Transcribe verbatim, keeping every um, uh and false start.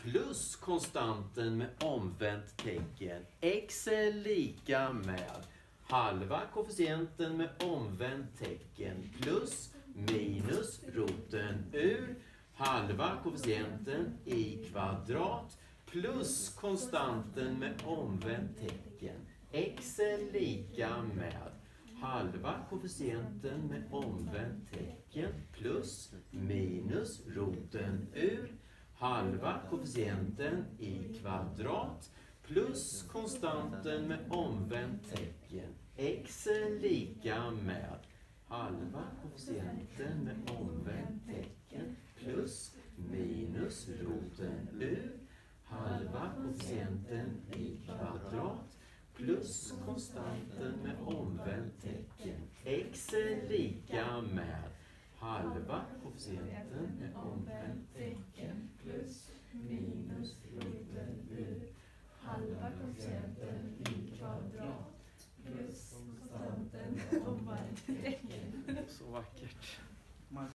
plus konstanten med omvänt tecken. X är lika med halva koefficienten med omvänt tecken plus minus roten ur halva koefficienten i kvadrat plus konstanten med omvänt tecken. X är lika med halva koefficienten med omvänt tecken plus minus roten ur halva koefficienten i kvadrat plus konstanten med omvänt tecken. X är lika med halva koefficienten med omvänt tecken plus minus roten ur halva koefficienten i kvadrat plus konstanten med omvänt tecken. X är lika med halva koefficienten med omvänt tecken plus minus roten ur halva koefficienten i kvadrat plus konstanten med omvänt tecken. Så vackert.